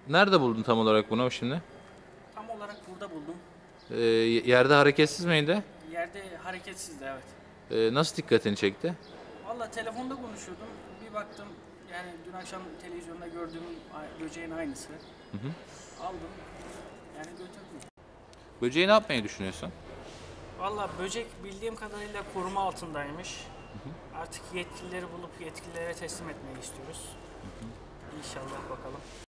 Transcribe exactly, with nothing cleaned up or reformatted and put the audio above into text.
Nerede buldun tam olarak bunu şimdi? Tam olarak burada buldum. Ee, yerde hareketsiz miydi? Yerde hareketsizdi, evet. Ee, nasıl dikkatini çekti? Valla telefonda konuşuyordum. Bir baktım, yani dün akşam televizyonda gördüğüm a- böceğin aynısı. Aldım, yani götürdüm. Böceği ne yapmayı düşünüyorsun? Valla böcek bildiğim kadarıyla koruma altındaymış. Artık yetkilileri bulup yetkililere teslim etmeyi istiyoruz. İnşallah, bakalım.